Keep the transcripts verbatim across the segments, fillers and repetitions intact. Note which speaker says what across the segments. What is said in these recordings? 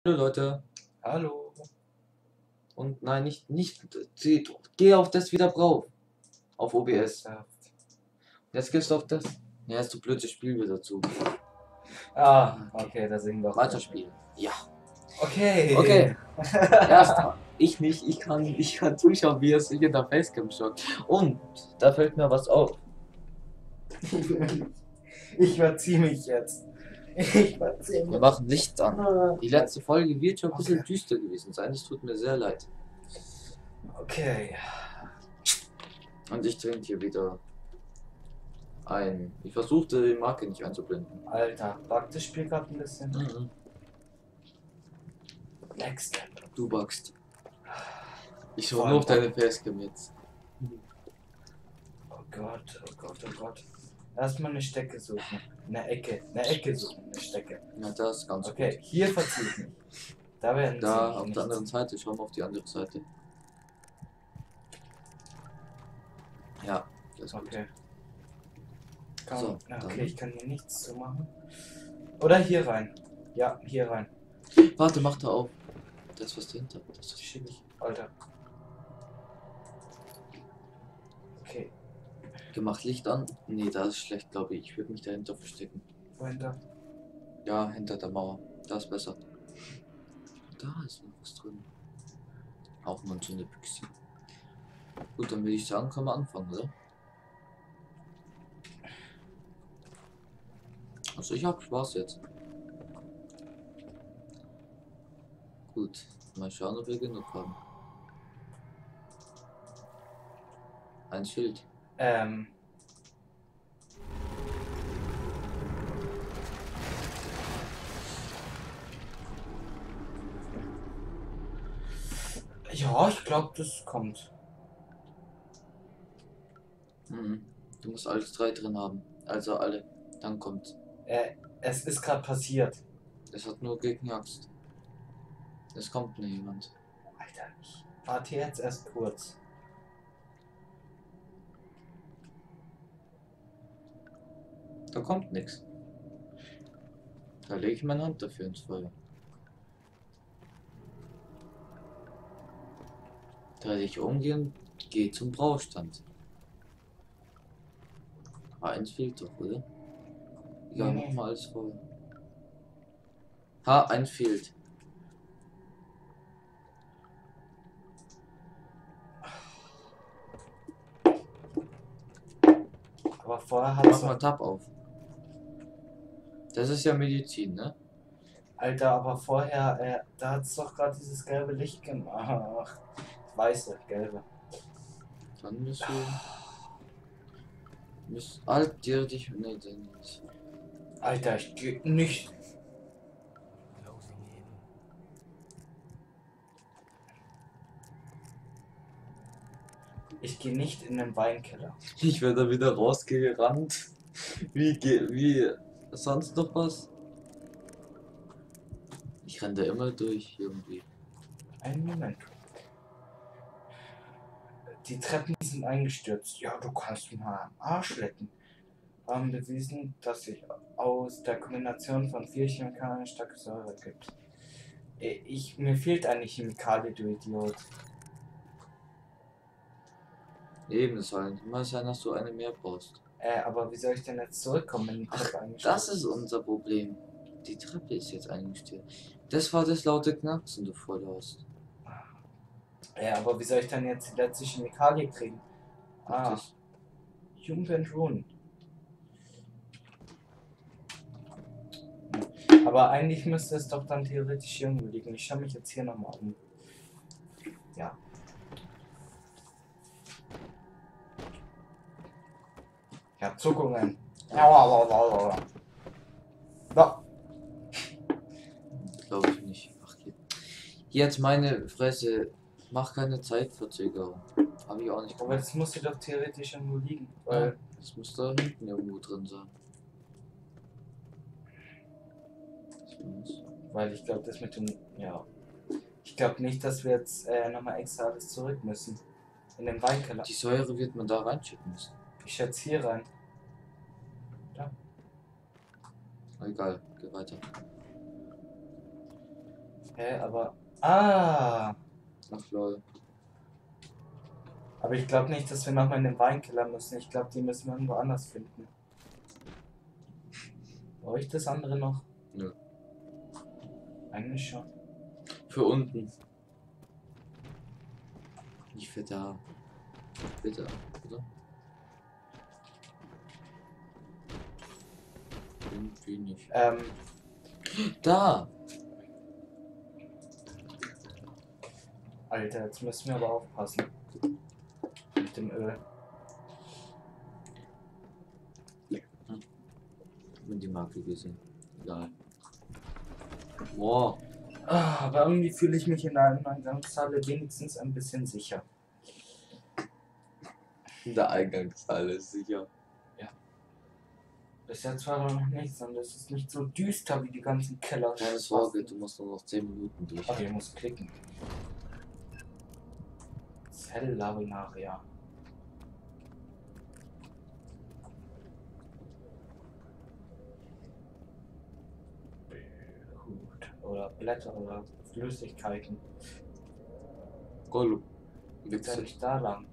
Speaker 1: Hallo Leute.
Speaker 2: Hallo.
Speaker 1: Und nein, nicht, nicht, sie- geh auf das wieder drauf. Auf O B S. Jetzt gehst du auf das. Ja, ist du blödes Spiel wieder zu.
Speaker 2: Ah, okay, da sind wir.
Speaker 1: Weiterspielen. Ja.
Speaker 2: Okay.
Speaker 1: Okay. Erst ich nicht, ich kann, ich kann zuschauen, wie er sich in der Facecam schaut. Und da fällt mir was auf.
Speaker 2: Ich verziehe mich jetzt. Ich verziehe
Speaker 1: Wir
Speaker 2: mich.
Speaker 1: machen Licht an. Die letzte Folge wird schon ein bisschen
Speaker 2: Okay.
Speaker 1: düster gewesen sein. Es tut mir sehr leid.
Speaker 2: Okay.
Speaker 1: Und ich trinke hier wieder ein. Ich versuchte die Marke nicht einzublenden.
Speaker 2: Alter, backt das Spiel gerade ein bisschen?
Speaker 1: Mhm.
Speaker 2: Next.
Speaker 1: Du backst. Ich
Speaker 2: Vor
Speaker 1: schaue
Speaker 2: allem
Speaker 1: nur auf deine Facecam jetzt.
Speaker 2: Oh Gott, oh Gott, oh Gott. Erstmal eine Stecke suchen. Eine Ecke. Eine Ecke suchen. Eine Stecke.
Speaker 1: Ja, das ist ganz
Speaker 2: Okay, hier verziehe ich mich. Da werden
Speaker 1: gut.
Speaker 2: sie
Speaker 1: Da
Speaker 2: mich
Speaker 1: auf
Speaker 2: nicht
Speaker 1: der anderen
Speaker 2: sehen.
Speaker 1: Seite, schau mal auf die andere Seite. Ja, das ist gut.
Speaker 2: Okay. Komm,
Speaker 1: So,
Speaker 2: okay,
Speaker 1: dann-
Speaker 2: ich kann hier nichts zu machen. Oder hier rein. Ja, hier rein.
Speaker 1: Warte, mach da auf. Da ist was dahinter. Das ist
Speaker 2: Schieb ich. Alter. Okay,
Speaker 1: gemacht Licht an. Nee, da ist schlecht, glaube ich. Ich würde mich dahinter verstecken.
Speaker 2: wohin da?
Speaker 1: Ja, hinter der Mauer. Da ist besser. Da ist noch was drin. Auch nur so eine Büchse. Gut, dann würde ich sagen, können wir anfangen, oder? Also ich hab Spaß jetzt. Gut, mal schauen, ob wir genug haben. Ein Schild.
Speaker 2: Ähm. Ja, ich glaube, das kommt.
Speaker 1: Mhm. Du musst alles drei drin haben. Also alle. Dann kommt.
Speaker 2: Äh, es ist gerade passiert.
Speaker 1: Es hat nur geknackst. Es kommt nie jemand.
Speaker 2: Alter, ich warte jetzt erst kurz.
Speaker 1: Da kommt nichts. Da lege ich meine Hand dafür ins Feuer. Dreh dich umgehen, geh zum Braustand. Aber eins fehlt doch, oder? Ja,
Speaker 2: Nee.
Speaker 1: mach mal alles voll. Ha, eins fehlt.
Speaker 2: Aber vorher hat
Speaker 1: Mach mal Tab auf. Das ist ja Medizin, ne?
Speaker 2: Alter, aber vorher, äh, da hat es doch gerade dieses gelbe Licht gemacht. Weiße, gelbe.
Speaker 1: Dann müsst du. Müsst alt dir dich. Ne, den nicht.
Speaker 2: Alter, ich geh nicht. Ich gehe nicht in den Weinkeller.
Speaker 1: Ich werde da wieder rausgerannt. Wie ge wie sonst noch was? Ich renne da immer durch irgendwie.
Speaker 2: Einen Moment. Die Treppen sind eingestürzt. Ja, du kannst mich mal am Arsch lecken. Haben bewiesen, dass sich aus der Kombination von vier Chemikalien starke Säure gibt. Äh, Ich, mir fehlt eine Chemikalie, du Idiot.
Speaker 1: Eben, es soll nicht mal sein, dass du eine mehr brauchst.
Speaker 2: Äh, aber wie soll ich denn jetzt zurückkommen, wenn die
Speaker 1: Ach,
Speaker 2: Treppe eingestürzt
Speaker 1: das ist unser Problem. Die Treppe ist jetzt eingestürzt. Das war das laute Knacksen, bevor du hast.
Speaker 2: Ja, aber wie soll ich dann jetzt die letzte Chemikalie kriegen? Ah,
Speaker 1: Das,
Speaker 2: Human Rune. Aber eigentlich müsste es doch dann theoretisch irgendwo liegen. Ich schaue mich jetzt hier nochmal um. Ja. Ich habe Zuckungen. Aua. So.
Speaker 1: glaube ich nicht. Ach, hier. Jetzt meine Fresse. Mach keine Zeitverzögerung. Habe ich auch nicht
Speaker 2: Aber
Speaker 1: gemacht.
Speaker 2: das muss doch theoretisch irgendwo liegen.
Speaker 1: Ja,
Speaker 2: Weil,
Speaker 1: das muss da hinten irgendwo drin sein.
Speaker 2: weil ich glaube, das mit dem. Ja. Ich glaube nicht, dass wir jetzt äh, nochmal extra alles zurück müssen. In den Weinkeller.
Speaker 1: Die Säure wird man da reinschicken müssen.
Speaker 2: Ich schätze hier rein.
Speaker 1: Egal, geh weiter.
Speaker 2: Hä, aber. Ah!
Speaker 1: Ach lol.
Speaker 2: Aber ich glaube nicht, dass wir nochmal in den Weinkeller müssen. Ich glaube, die müssen wir irgendwo anders finden. Brauche ich das andere noch?
Speaker 1: Nö.
Speaker 2: Eigentlich schon.
Speaker 1: Für unten. Nicht für da. Bitte, oder? Irgendwie nicht.
Speaker 2: Ähm,
Speaker 1: Da!
Speaker 2: Alter, jetzt müssen wir aber aufpassen. Mit dem Öl.
Speaker 1: Mit die Marke gesehen. Egal. Boah.
Speaker 2: Ah, aber irgendwie fühle ich mich in der Eingangshalle wenigstens ein bisschen sicher.
Speaker 1: In der Eingangshalle ist sicher.
Speaker 2: Bis jetzt war noch nichts und es ist nicht so düster wie die ganzen Keller.
Speaker 1: Keine Sorge, du musst nur noch zehn Minuten durch.
Speaker 2: Okay, ich muss klicken. Zelllarinaria. Gut. Oder Blätter oder Flüssigkeiten.
Speaker 1: Gollum.
Speaker 2: Jetzt soll
Speaker 1: Wichser.
Speaker 2: ich da lang.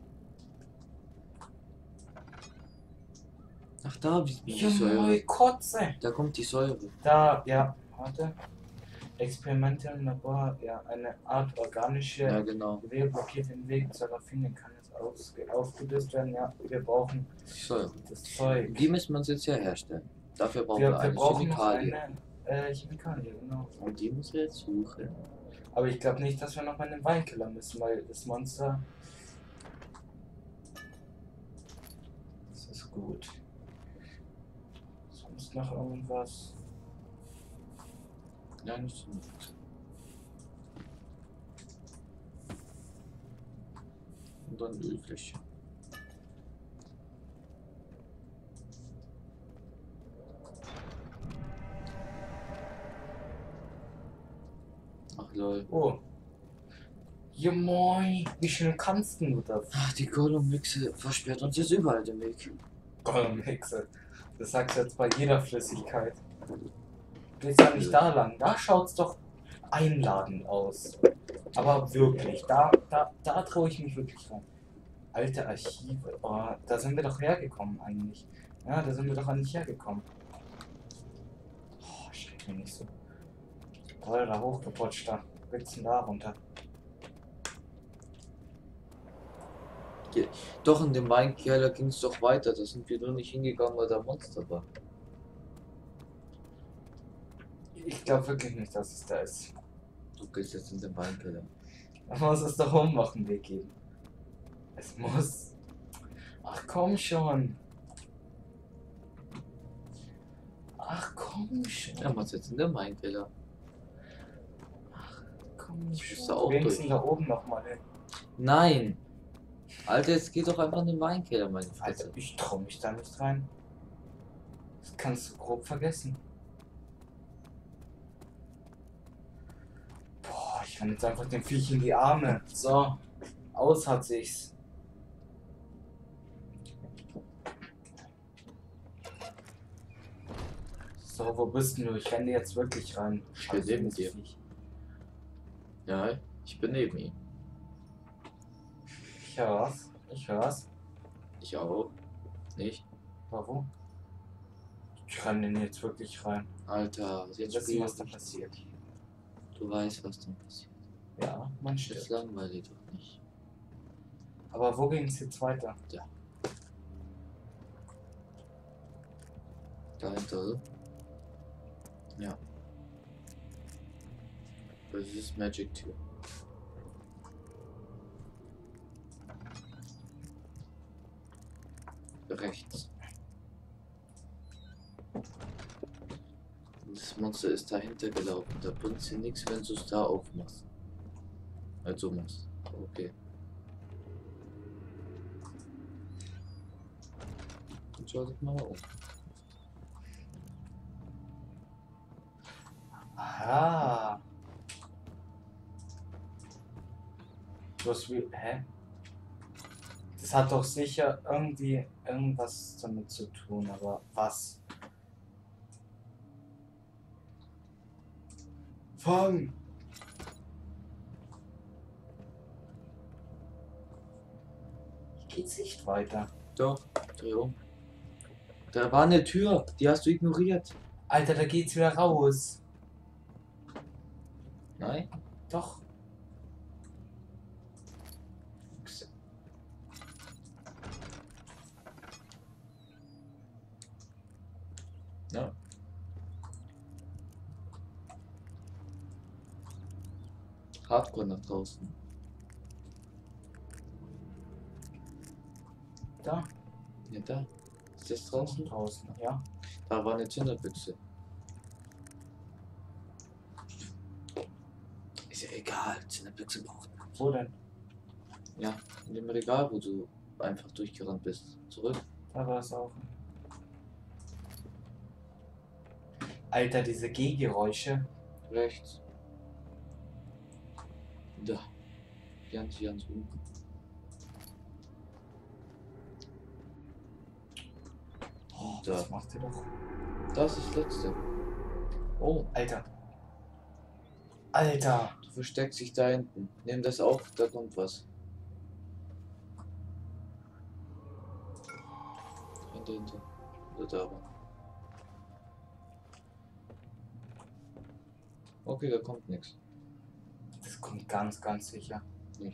Speaker 1: Ach, da, wie die
Speaker 2: Ja,
Speaker 1: Säure.
Speaker 2: moi, Kotze.
Speaker 1: Da kommt die Säure.
Speaker 2: Da, ja, warte. Experimente im Labor, ja, eine Art organische
Speaker 1: Ja, genau.
Speaker 2: Gewehr blockiert den Weg zur Raffine, kann jetzt ausge aufgelöst werden. Ja, wir brauchen
Speaker 1: Die Säure.
Speaker 2: das Zeug.
Speaker 1: Die müssen wir uns jetzt ja herstellen. Dafür brauchen
Speaker 2: Wir,
Speaker 1: wir,
Speaker 2: wir
Speaker 1: eine
Speaker 2: brauchen noch
Speaker 1: Chemikalie.
Speaker 2: eine äh, Chemikalie, genau.
Speaker 1: Und die müssen wir jetzt suchen.
Speaker 2: Aber ich glaube nicht, dass wir noch mal in den Weinkeller müssen, weil das Monster. Das ist gut. Sonst noch irgendwas?
Speaker 1: Ja, nicht so nichts. Und dann Ölfläche. Ach lol.
Speaker 2: Oh. Ja moin, wie schnell kannst denn du das?
Speaker 1: Ach, die Gollum-Mixe versperrt uns jetzt überall den Weg.
Speaker 2: Gollum-Hexe. Das sagst du jetzt bei jeder Flüssigkeit. Du gehst ja nicht da lang. Da schaut's doch einladend aus. Aber wirklich, da, da, da traue ich mich wirklich rein. Alte Archive. Oh, da sind wir doch hergekommen eigentlich. Ja, da sind wir doch eigentlich hergekommen. Oh, schreck mich nicht so. Toll, da hochgeputscht da. Geht's denn da runter?
Speaker 1: Doch, in dem Weinkeller ging es doch weiter. Da sind wir nur nicht hingegangen, weil da Monster war.
Speaker 2: Ich glaube wirklich nicht, dass es da ist.
Speaker 1: Du gehst jetzt in den Weinkeller.
Speaker 2: Da muss es doch oben noch einen Weg geben. Es muss. Ach komm schon. Ach komm schon.
Speaker 1: Ja, was jetzt in den Weinkeller?
Speaker 2: Komm
Speaker 1: Ich
Speaker 2: schon.
Speaker 1: wusste auch
Speaker 2: Wenigstens
Speaker 1: durch.
Speaker 2: da oben noch mal hin.
Speaker 1: Nein! Alter, jetzt geht doch einfach in den Weinkeller, meine
Speaker 2: Also
Speaker 1: Fresse.
Speaker 2: ich trau mich da nicht rein. Das kannst du grob vergessen. Boah, ich kann jetzt einfach dem Viech in die Arme. So, aus hat sich's. So, wo bist denn du? Ich renne jetzt wirklich rein.
Speaker 1: Ich bin neben
Speaker 2: das
Speaker 1: dir.
Speaker 2: Viech.
Speaker 1: Ja, ich bin neben ihm.
Speaker 2: Ich hör's. Ich hör's.
Speaker 1: Ich auch. Nicht?
Speaker 2: Warum? Ich renne den jetzt wirklich rein.
Speaker 1: Alter,
Speaker 2: Jetzt
Speaker 1: jetzt
Speaker 2: wissen,
Speaker 1: spiel
Speaker 2: was da
Speaker 1: nicht.
Speaker 2: passiert.
Speaker 1: Du weißt, was dann passiert.
Speaker 2: Ja, man
Speaker 1: Das
Speaker 2: stirbt.
Speaker 1: langweilig doch nicht.
Speaker 2: Aber wo ging's jetzt weiter?
Speaker 1: Dahinter, oder? Ja. Das ist Magic Tür. Rechts. Das Monster ist dahinter gelaufen. Da bringt dir nichts, wenn du es da aufmachst. Also machst. Okay. Dann schau dich mal um.
Speaker 2: Ah. Was wie. Hä? Das hat doch sicher irgendwie irgendwas damit zu tun, aber was? Fang! geht's nicht weiter.
Speaker 1: Doch, dreh um. Da war eine Tür, die hast du ignoriert.
Speaker 2: Alter, da geht's wieder raus.
Speaker 1: Nein?
Speaker 2: Doch.
Speaker 1: Ja. Hardcore nach draußen.
Speaker 2: Da.
Speaker 1: Ja, da. Ist das draußen?
Speaker 2: Draußen, ja.
Speaker 1: Da war eine Zünderbüchse. Ist ja egal, Zünderbüchse braucht man.
Speaker 2: Wo denn?
Speaker 1: Ja, in dem Regal, wo du einfach durchgerannt bist. Zurück.
Speaker 2: Da war es auch. Alter, diese Gehgeräusche.
Speaker 1: Rechts. Da. Ganz, ganz unten.
Speaker 2: Oh,
Speaker 1: Da.
Speaker 2: das macht ihr doch.
Speaker 1: Das ist das letzte. Oh,
Speaker 2: Alter. Alter.
Speaker 1: du versteckst dich da hinten. Nimm das auf, da kommt was. Hinter, hinter. Oder da war. Okay, da kommt nichts.
Speaker 2: Das kommt ganz, ganz sicher.
Speaker 1: Nicht.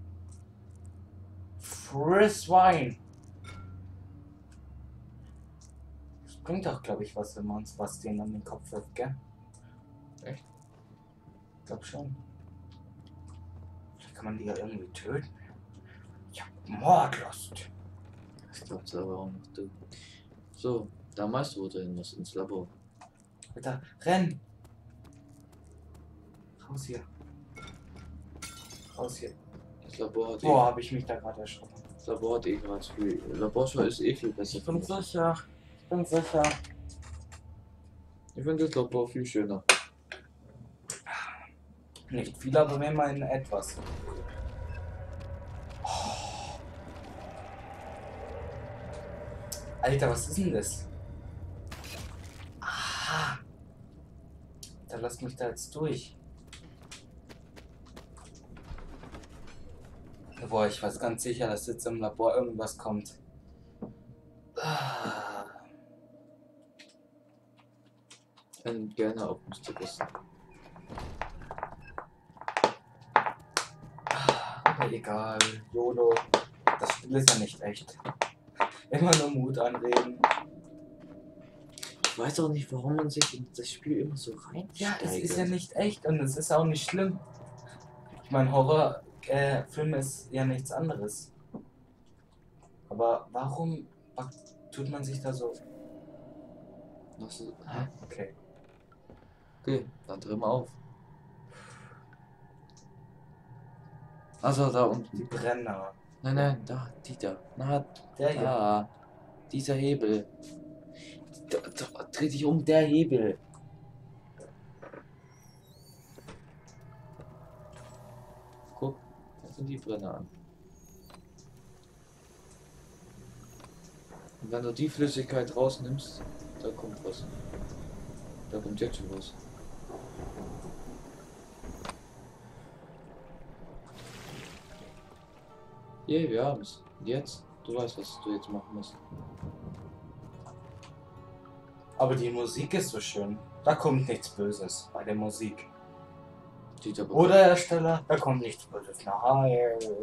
Speaker 2: Friss Wein. Das bringt doch, glaube ich, was, wenn man uns was denen an den Kopf wirft, gell?
Speaker 1: Echt?
Speaker 2: Ich glaube schon. Vielleicht kann man die ja irgendwie töten. Ich hab Mordlust.
Speaker 1: Das glaubst aber auch noch du. So, da weißt du, wo du hin musst, ins Labor.
Speaker 2: Alter, renn! Raus hier. Raus hier.
Speaker 1: Das Labor hat
Speaker 2: Boah,
Speaker 1: eh,
Speaker 2: habe ich mich da gerade erschrocken.
Speaker 1: das Labor hat eh gerade viel. Laborschau ist eh viel besser.
Speaker 2: Ich bin sicher. Ich bin sicher.
Speaker 1: Ich finde das Labor viel schöner.
Speaker 2: Nicht viel, aber immerhin etwas. Oh. Alter, was ist denn das? Ah. Da lasst mich da jetzt durch. Boah, ich weiß ganz sicher, dass jetzt im Labor irgendwas kommt. Ah.
Speaker 1: Ich kann gerne auf mich zu wissen.
Speaker 2: Aber egal, YOLO. Das Spiel ist ja nicht echt. Immer nur Mut anreden.
Speaker 1: Ich weiß auch nicht, warum man sich in das Spiel immer so rein.
Speaker 2: Ja, es ist ja nicht echt und es ist auch nicht schlimm. Ich meine, Horrorfilm äh, ist ja nichts anderes. Aber warum wa- tut man sich da so...
Speaker 1: Was ist, hä?
Speaker 2: Okay.
Speaker 1: Okay, dann dreh mal auf. Also da unten.
Speaker 2: Die Brenner.
Speaker 1: Nein, nein, da, die da. Na,
Speaker 2: Der hier.
Speaker 1: da. Dieser Hebel. Da, da, dreh dich um, der Hebel. Guck, da sind die Brenner an. Und wenn du die Flüssigkeit rausnimmst, da kommt was. Da kommt jetzt schon was. Yeah, wir haben es. Jetzt, du weißt, was du jetzt machen musst.
Speaker 2: Aber die Musik ist so schön. Da kommt nichts Böses bei der Musik.
Speaker 1: Sieht aber
Speaker 2: Oder Hersteller, da kommt nichts Böses. Nein.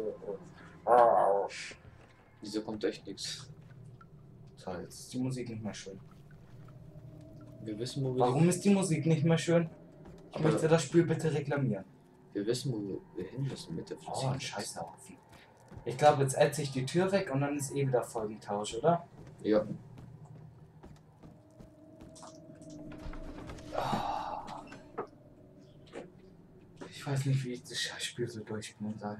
Speaker 1: Dieser kommt echt nichts.
Speaker 2: So, jetzt ist die Musik nicht mehr schön.
Speaker 1: Wir wissen, wo wir.
Speaker 2: Warum ist die Musik nicht mehr schön? Ich
Speaker 1: Aber-
Speaker 2: möchte das Spiel bitte reklamieren.
Speaker 1: Wir wissen, wo wir hin müssen mit der
Speaker 2: Oh, ein
Speaker 1: Flüssigkeit.
Speaker 2: Scheißhaufen. Ich glaube, jetzt ätze ich die Tür weg und dann ist eh wieder Folgentausch, oder?
Speaker 1: Ja.
Speaker 2: Ah. Ich weiß nicht, wie ich das Scheißspiel so durchspielen soll.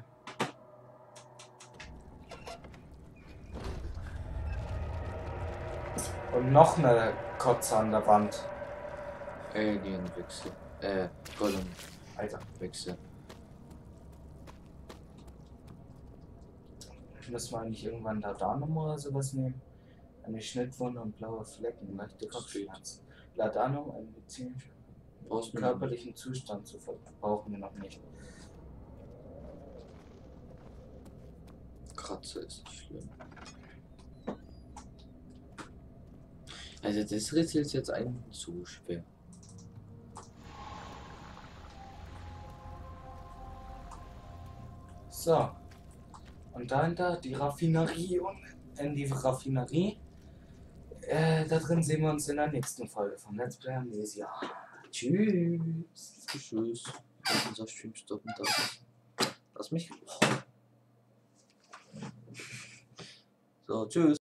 Speaker 2: Und noch eine Kotze an der Wand.
Speaker 1: Alien-Wechsel. Äh, Golem-Wechsel.
Speaker 2: Alter, müssen wir eigentlich irgendwann Laudanum oder sowas nehmen? Eine Schnittwunde und blaue Flecken, leichte Kopfschmerzen. Laudanum, ein medizinischer
Speaker 1: Brauchst du noch
Speaker 2: körperlichen Zustand zu ver- brauchen wir noch nicht.
Speaker 1: Kratzer ist nicht schlimm. Also das Rätsel ist jetzt eigentlich nicht so schwer.
Speaker 2: So. Und dahinter die Raffinerie und in die Raffinerie. Äh, da drin sehen wir uns in der nächsten Folge von Let's Play Amnesia. Tschüss.
Speaker 1: Tschüss. Unser Stream stoppen darf. Lass mich. So, tschüss.